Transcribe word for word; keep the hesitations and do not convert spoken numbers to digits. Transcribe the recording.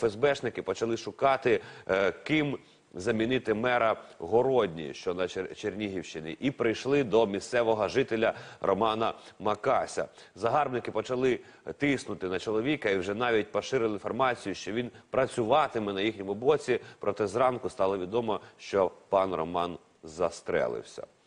ФСБшники почали шукати, ким замінити мера Городні, що на Чернігівщині, і прийшли до місцевого жителя Романа Макася. Загарбники почали тиснути на чоловіка і вже навіть поширили інформацію, що він працюватиме на їхньому боці, проте зранку стало відомо, що пан Роман застрелився.